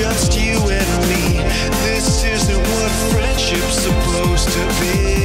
just you and me. This isn't what friendship's supposed to be.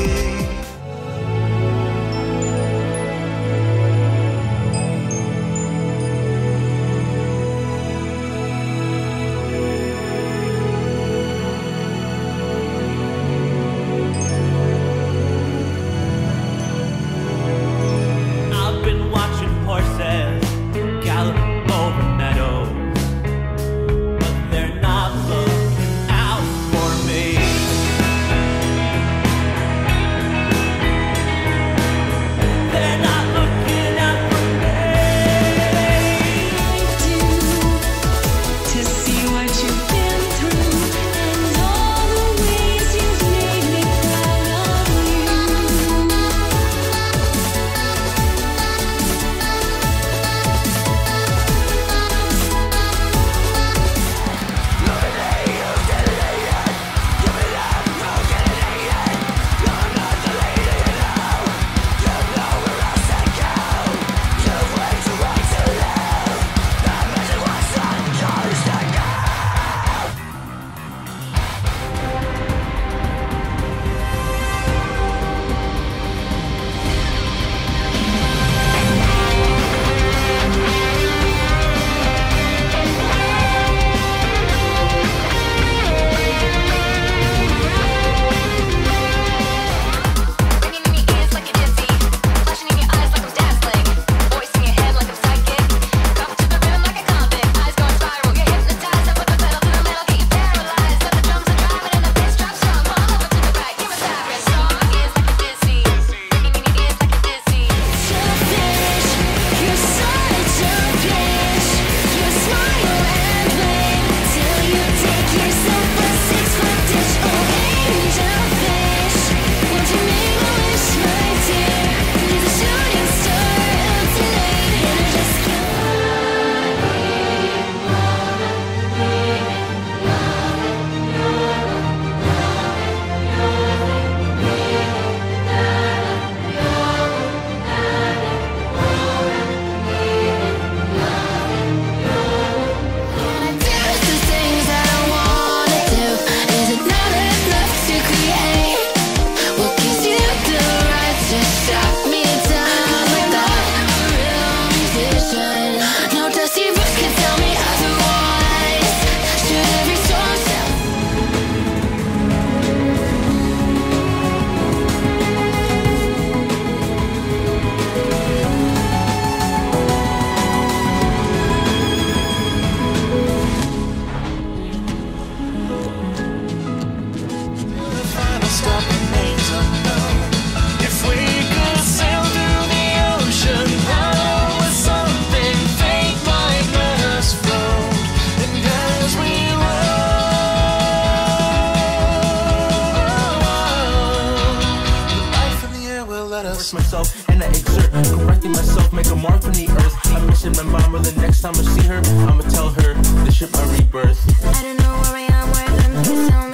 Myself and I exert, correcting myself, make a mark on the earth. I'm missing my mama, the next time I see her, I'ma tell her this shit my rebirth. I don't know where I am, where I'm